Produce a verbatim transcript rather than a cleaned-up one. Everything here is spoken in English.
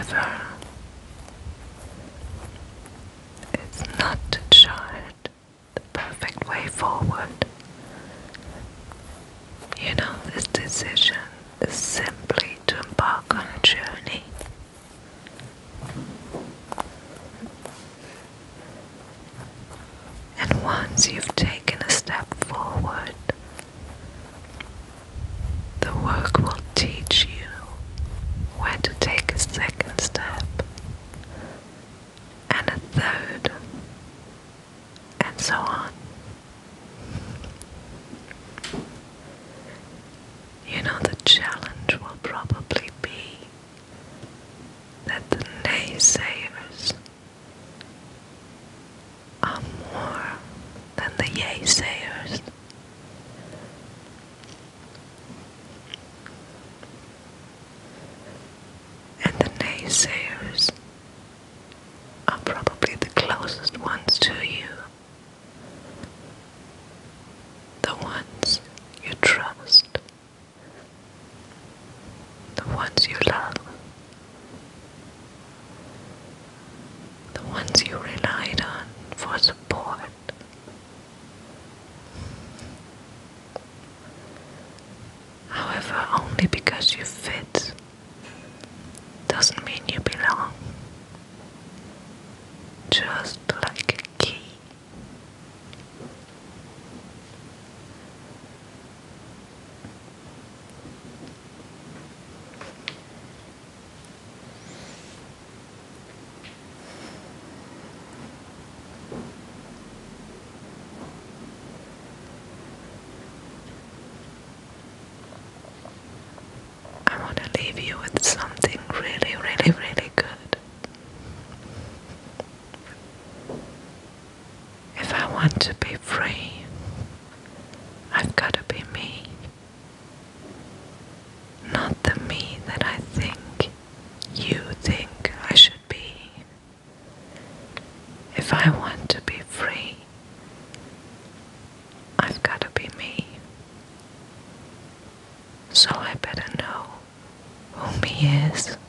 However, it's not to chart the perfect way forward. You know, this decision is simply to embark on a journey. And once you've taken a step forward, the work will teach you where to take a second step, and a third, and so on. You know, the challenge will probably be that the naysayers are more than the yay-sayers. And the naysayers are probably the closest ones to you, the ones you trust, the ones you love, the ones you relied on for support. However, only because you fit doesn't mean you belong. Just like a key. I want to leave you with something really, really, really good. If I want to be free, I've got to be me. Not the me that I think you think I should be. If I want to be free, I've got to be me. So I better know who me is.